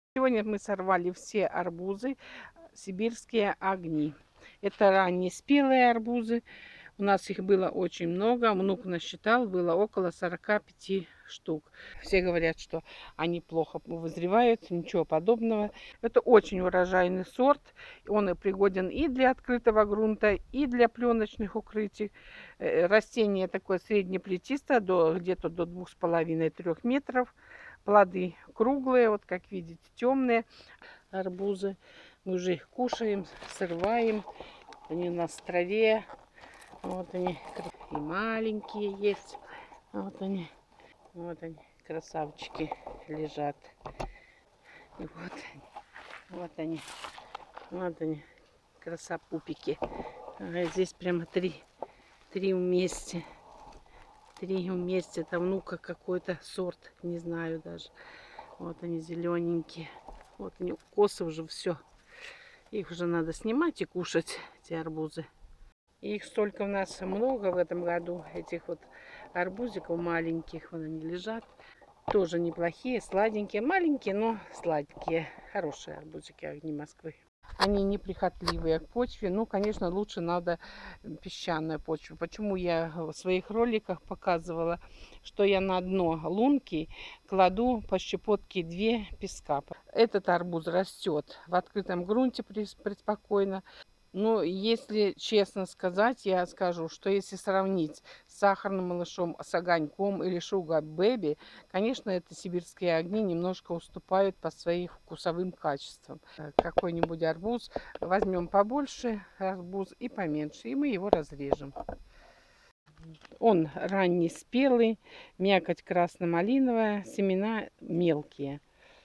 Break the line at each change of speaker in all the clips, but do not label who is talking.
Сегодня мы сорвали все арбузы, сибирские огни. Это ранние спелые арбузы. У нас их было очень много. Внук насчитал, было около 45 штук. Все говорят, что они плохо вызревают, ничего подобного. Это очень урожайный сорт. Он и пригоден и для открытого грунта, и для пленочных укрытий. Растение такое среднеплетистое, где-то до 2,5-3 метров. Плоды круглые, вот как видите, темные арбузы. Мы уже их кушаем, срываем. Они у нас в траве. Вот они. И маленькие есть. Вот они. Вот они, красавчики, лежат. И вот они. Вот они. Вот они, красопупики. А здесь прямо три вместе. 3 вместе. Это внука какой-то сорт, не знаю даже. Вот они зелененькие. Вот они, косы уже все. Их уже надо снимать и кушать, эти арбузы. Их столько у нас много в этом году, этих вот арбузиков маленьких. Вон они лежат. Тоже неплохие, сладенькие. Маленькие, но сладкие. Хорошие арбузики огни Москвы. Они неприхотливые к почве. Ну, конечно, лучше надо песчаную почву. Почему я в своих роликах показывала, что я на дно лунки кладу по щепотке 2 песка. Этот арбуз растет в открытом грунте преспокойно. Но если честно сказать, я скажу, что если сравнить с сахарным малышом, с огоньком или Sugar Baby, конечно, это сибирские огни немножко уступают по своим вкусовым качествам. Какой-нибудь арбуз возьмем побольше, арбуз и поменьше, и мы его разрежем. Он ранний спелый, мякоть красно-малиновая, семена мелкие.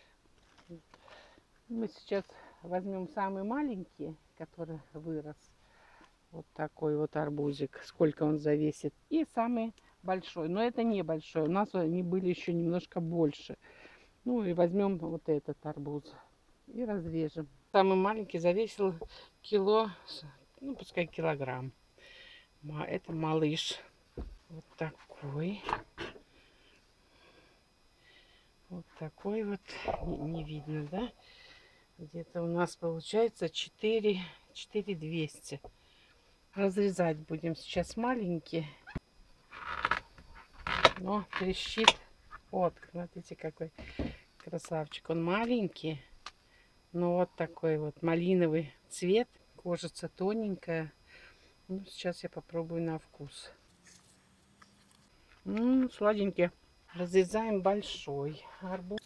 Мы сейчас возьмем самый маленький, который вырос. Вот такой вот арбузик. Сколько он завесит. И самый большой. Но это не большой. У нас они были еще немножко больше. Ну и возьмем вот этот арбуз. И разрежем. Самый маленький завесил кило, ну пускай килограмм. Это малыш. Вот такой. Вот такой вот. Не видно, да? Где-то у нас получается 4200. Разрезать будем сейчас маленькие. Но трещит. Вот, смотрите, какой красавчик. Он маленький. Но вот такой вот малиновый цвет. Кожица тоненькая. Ну, сейчас я попробую на вкус. Сладенький. Разрезаем большой арбуз.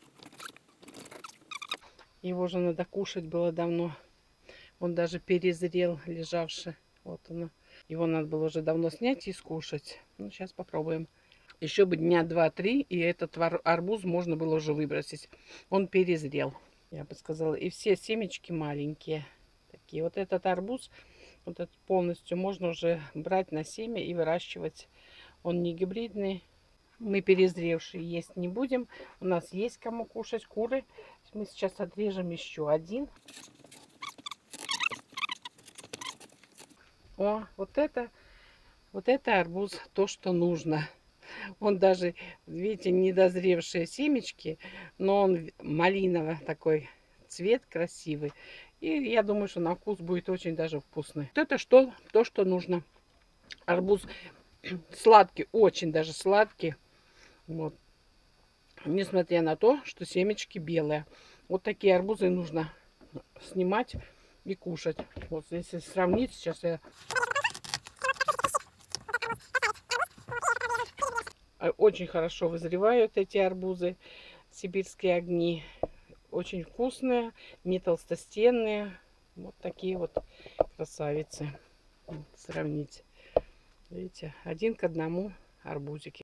Его же надо кушать было давно. Он даже перезрел, лежавший. Вот оно. Его надо было уже давно снять и скушать. Ну, сейчас попробуем. Еще бы дня 2-3, и этот арбуз можно было уже выбросить. Он перезрел, я бы сказала. И все семечки маленькие. Такие. Вот этот арбуз, вот этот полностью можно уже брать на семя и выращивать. Он не гибридный. Мы перезревшие есть не будем. У нас есть кому кушать, куры. Мы сейчас отрежем еще один. О, вот это арбуз, то, что нужно. Он даже, видите, недозревшие семечки, но он малиновый такой цвет красивый. И я думаю, что на вкус будет очень даже вкусный. Вот это то, что нужно. Арбуз сладкий, очень даже сладкий. Вот. Несмотря на то, что семечки белые. Вот такие арбузы нужно снимать и кушать. Вот если сравнить, сейчас я... Очень хорошо вызревают эти арбузы. Сибирские огни. Очень вкусные, не толстостенные. Вот такие вот красавицы. Сравнить. Видите, 1 к 1 арбузики.